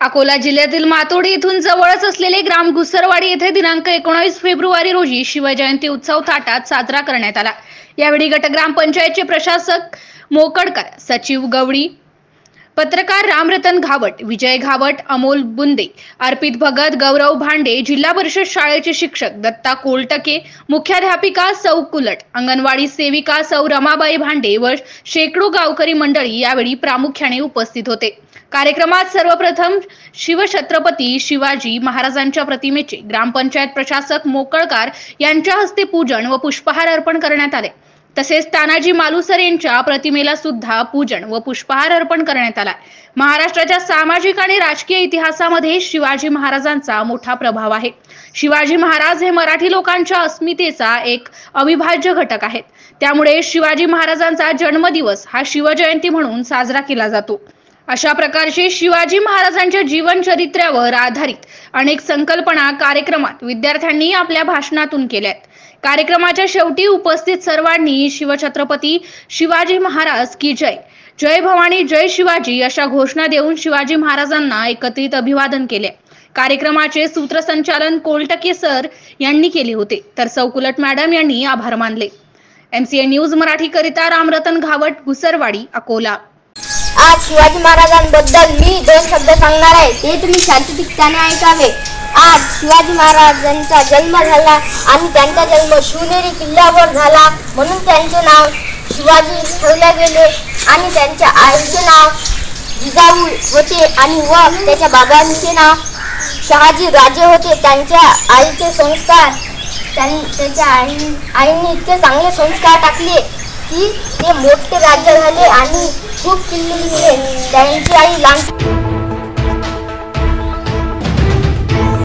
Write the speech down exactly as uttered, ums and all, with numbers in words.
अकोला जिल्ह्यातील मातोडी येथून जवळच असलेले ग्राम घुसरवाडी येथे दिनांक एकोणीस फेब्रुवारी रोजी शिवजयंती उत्सव थाटात साजरा करण्यात आला। यावेळी गट ग्रामपंचायतचे प्रशासक मोकडकर, सचिव गवळी, पत्रकार रामरतन घावट, विजय घावट, अमोल बुंदे, अर्पित भगत, गौरव भांडे, जिल्हा परिषद शाळेचे शिक्षक दत्ता कोलटके, मुख्याध्यापिका सौ कुलट, अंगणवाडी सेविका सौ रमाबाई भांडे व शेकडो गावकरी मंडळी यावेळी प्रामुख्याने उपस्थित होते। कार्यक्रमात सर्वप्रथम शिवछत्रपती शिवाजी महाराजांच्या प्रतिमेचे ग्रामपंचायत प्रशासक मोकडकर यांच्या हस्ते पूजन व पुष्पहार अर्पण करण्यात आले। तसेच तानाजी मालुसर यांच्या प्रतिमेला सुद्धा पूजन व पुष्पहार अर्पण करण्यात आला। महाराष्ट्राच्या सामाजिक आणि राजकीय इतिहासामध्ये शिवाजी महाराजांचा मोठा प्रभाव आहे। शिवाजी महाराज हे मराठी लोकांच्या अस्मितेचा एक अविभाज्य घटक आहेत। त्यामुळे शिवाजी महाराजांचा जन्मदिवस हा शिवजयंती म्हणून साजरा केला जातो। अशा प्रकारचे शिवाजी महाराजांच्या जीवन चरित्र्यावर आधारित अनेक संकल्पना कार्यक्रमात विद्यार्थ्यांनी आपल्या भाषणातून केल्यात। कार्यक्रमाच्या शेवटी उपस्थित सर्वांनी शिवछत्रपती शिवाजी महाराज की जय, जय भवानी, जय शिवाजी अशा घोषणा देऊन शिवाजी महाराजांना एकत्रित अभिवादन केले। कार्यक्रमाचे सूत्रसंचालन कोलटके सर यांनी केले होते, तर सौ कुलट मॅडम यांनी आभार मानले। एमसीए न्यूज मराठी करिता रामरतन घावट, घुसरवाडी, अकोला। आज शिवाजी महाराजांबद्दल मी दोन शब्द सांगणार आहे, ते तुम्ही शांतचित्ताने ऐकावे। आज शिवाजी महाराजांचा जन्म झाला आणि त्यांचा जन्म शिवनेरी किल्ल्यावर झाला, म्हणून त्यांचे नाव शिवाजी ठेवले गेले। आणि त्यांच्या आईचे नाव जिजाऊ होते आणि व त्याच्या बाबांचे नाव शहाजी राजे होते। त्यांच्या आईचे संस्कार त्याच्या आई आईने इतके चांगले संस्कार टाकले की ते मोठे राज्य झाले आणि खूप किल्ले जिंकले। त्यांची आई लहान